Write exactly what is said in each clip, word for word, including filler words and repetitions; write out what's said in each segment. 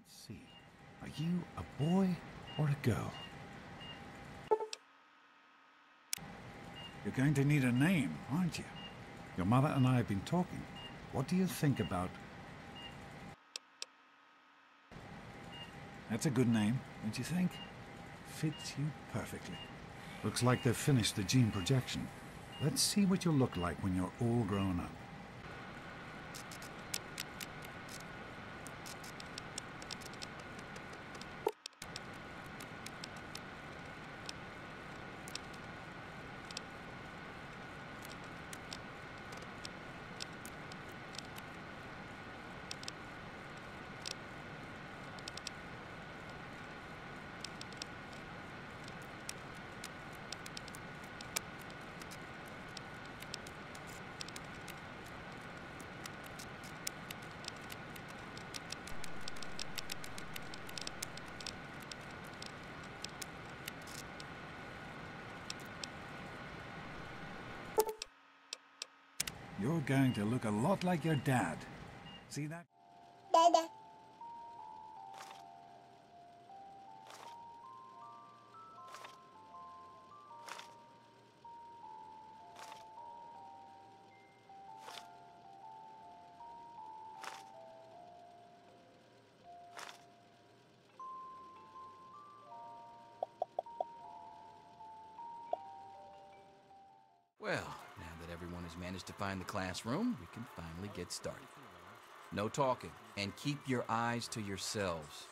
Let's see. Are you a boy or a girl? You're going to need a name, aren't you? Your mother and I have been talking. What do you think about... That's a good name, don't you think? Fits you perfectly. Looks like they've finished the gene projection. Let's see what you'll look like when you're all grown up. You're going to look a lot like your dad. See that? Dada. Well, now that everyone has managed to find the classroom, we can finally get started. No talking, and keep your eyes to yourselves.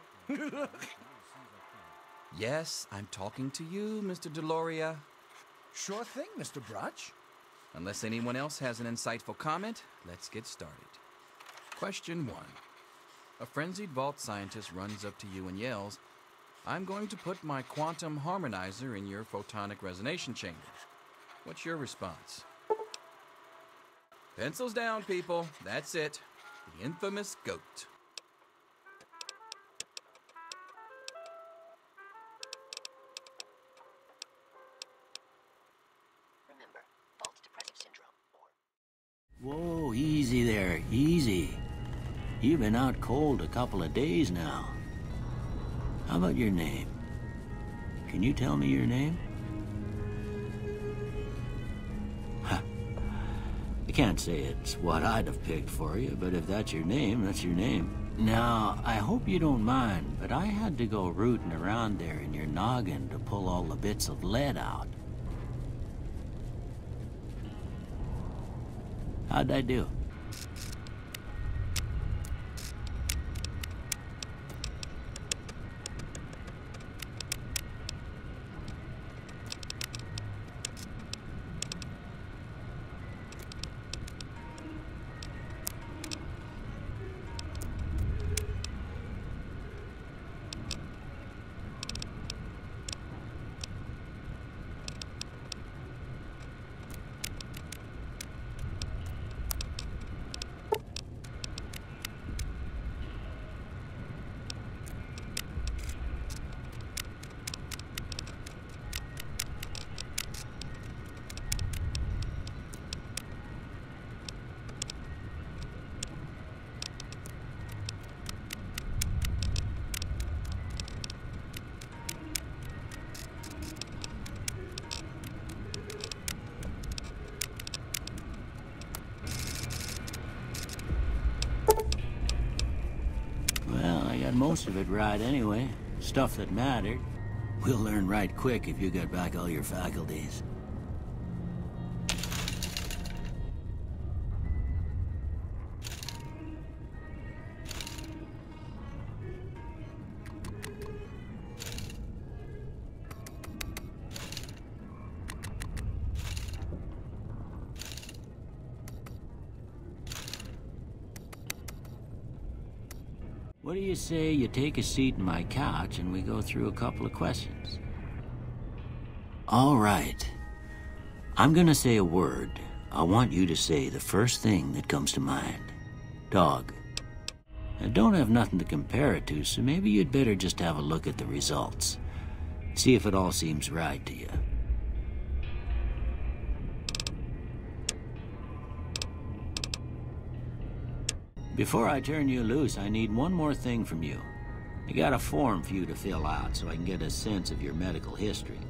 Yes, I'm talking to you, Mister Deloria. Sure thing, Mister Brutch. Unless anyone else has an insightful comment, let's get started. Question one. A frenzied vault scientist runs up to you and yells, "I'm going to put my quantum harmonizer in your photonic resonation chamber." What's your response? Pencils down, people. That's it. The infamous goat. Remember, false depressive syndrome or... Whoa, easy there, easy. You've been out cold a couple of days now. How about your name? Can you tell me your name? I can't say it's what I'd have picked for you, but if that's your name, that's your name. Now, I hope you don't mind, but I had to go rooting around there in your noggin to pull all the bits of lead out. How'd I do? Most of it right anyway. Stuff that mattered. We'll learn right quick if you get back all your faculties. What do you say you take a seat in my couch and we go through a couple of questions? All right. I'm gonna say a word. I want you to say the first thing that comes to mind. Dog. I don't have nothing to compare it to, so maybe you'd better just have a look at the results. See if it all seems right to you. Before I turn you loose, I need one more thing from you. I got a form for you to fill out so I can get a sense of your medical history.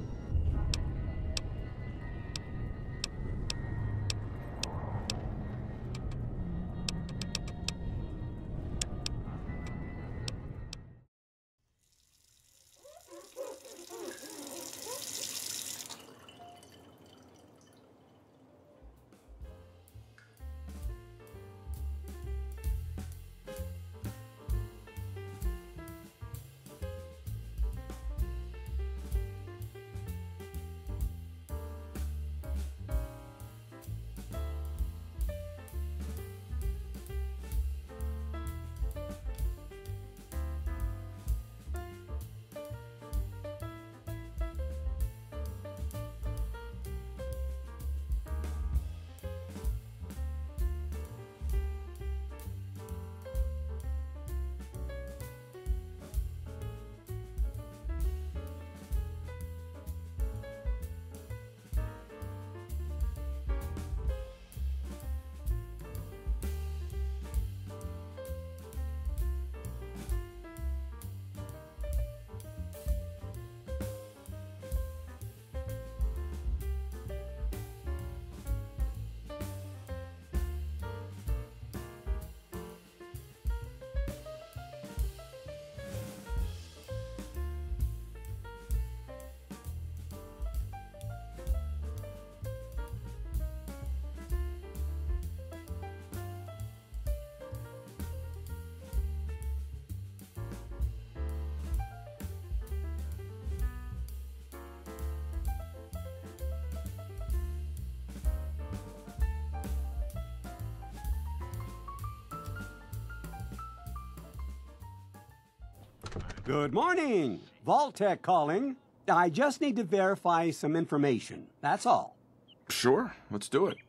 Good morning. Vault-Tec calling. I just need to verify some information. That's all. Sure, let's do it.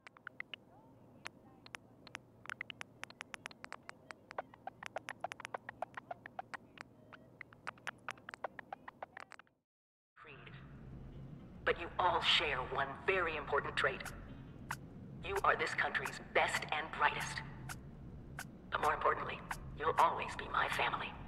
Creed. But you all share one very important trait. You are this country's best and brightest. But more importantly, you'll always be my family.